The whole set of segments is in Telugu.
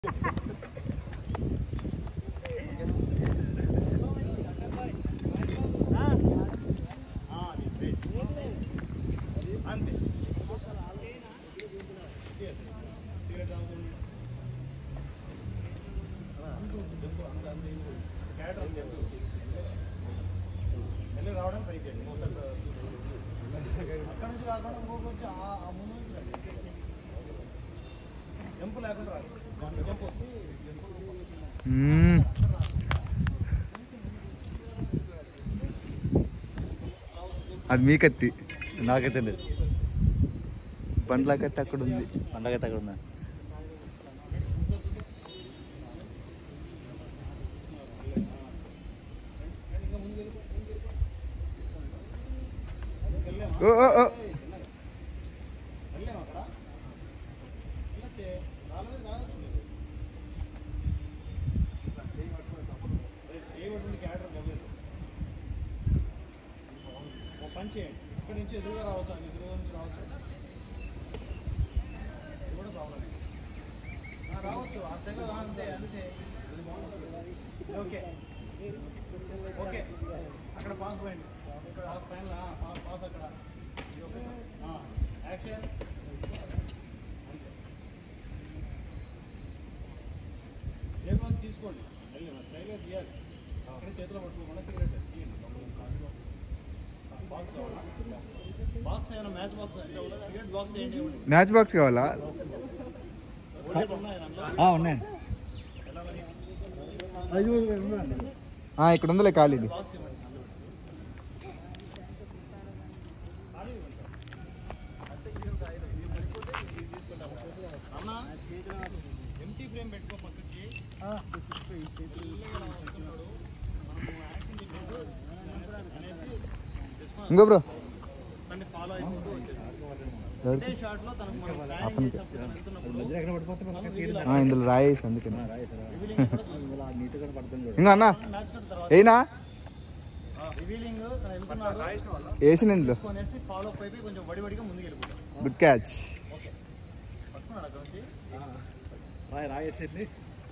రావడం ట్రై చేయండి అక్కడ నుంచి కాకుండా ఇంకొకటి ముందు నుంచి రండి జంపు లేకుండా రాదు జంపు అది మీ కత్తి నాకైతే లేదు బండ్ల కత్తి అక్కడ ఉంది బండ్ల కత్తి అక్కడ ఉందా ఓ ఓ ఓ పని చేయండి ఇక్కడ నుంచి ఎదురుగా రావచ్చు ఎదురుగా నుంచి రావచ్చు ఇది కూడా ప్రాబ్లం రావచ్చు ఆ స్టైల్లో అంతే అంతే ఓకే ఓకే అక్కడ పాస్ పోయండి పాస్ పైన పాస్ అక్కడ యాక్షన్ జేబులో తీసుకోండి స్టైల్గా తీయాలి అక్కడే చేతిలో పట్టుకోకుండా సిగరెట్ తీయండి బాక్స్ కావాలా బాక్స్ ఏమైనా మ్యాచ్ బాక్స్ సిగరెట్ బాక్స్ వేయండి మ్యాచ్ బాక్స్ కావాలా ఉన్నాయండి ఇక్కడ ఉందిలే ఖాళీ బాక్స్ ఇవ్వండి అన్న ఎంటీ ఫ్రేమ్ పెట్టుకో పక్కకి ఇంకో బ్రో తన్ని ఫాలో అయిపోతూ వచ్చేసి షాట్ లో తనకు ఇందులో రాయేసి అందుకని ఇంకా అన్న ఏనా రివీలింగ్ తను వెళ్తున్నాడు వేసిన ఇందులో ఫాలో అప్ అయిపోయి కొంచెం వడివడిగా ముందుకు వెళ్ళిపోతాడు గుడ్ క్యాచ్ ఓకే పట్టుకున్నాడు అక్కడ నుంచి రాయేసింది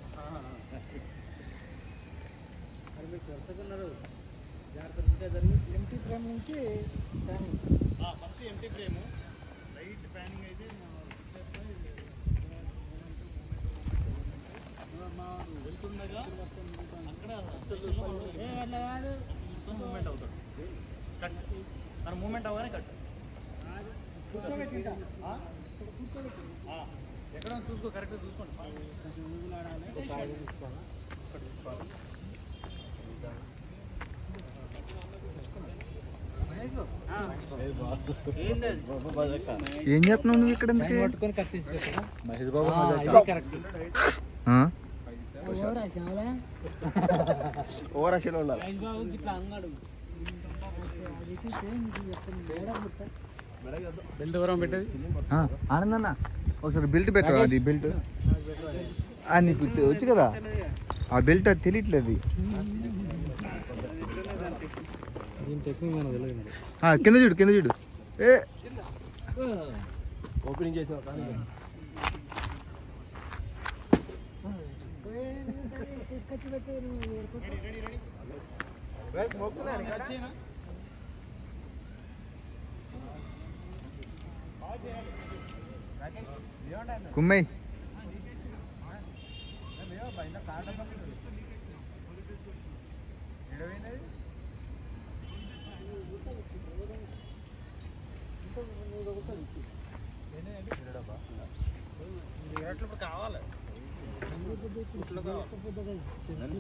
ఎంటీ ఫ్రేమ్ నుంచి first empty frame right panning అయితే వెళ్తుండగా అక్కడ మూమెంట్ అవుతాడు కట్ తన మూమెంట్ అవ్వగానే కట్ ఎక్కడ చూసుకో కరెక్ట్గా చూసుకోండి ఏం చేస్తున్నావు నువ్వు ఇక్కడ మహేష్ బాబు ఆనందన్న ఒకసారి బెల్ట్ పెట్టు అది బెల్ట్ నీకు వచ్చు కదా ఆ బెల్ట్ అది తెలియట్లేదు కింద చూడు కింద చూడు ఏ ఓపెనింగ్ చేసావు కుమ్మై కావాలి